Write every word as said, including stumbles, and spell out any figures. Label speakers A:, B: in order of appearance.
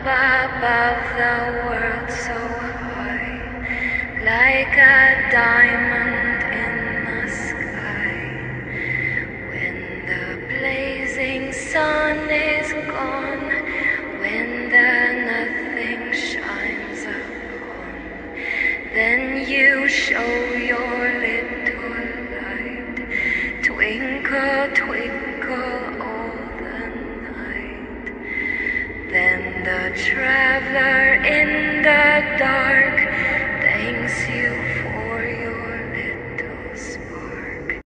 A: above the world so high, like a diamond in the sky. When the blazing sun is gone, when the nothing shines upon, then you show your little light, twinkle, twinkle all the night. Then the traveler in the dark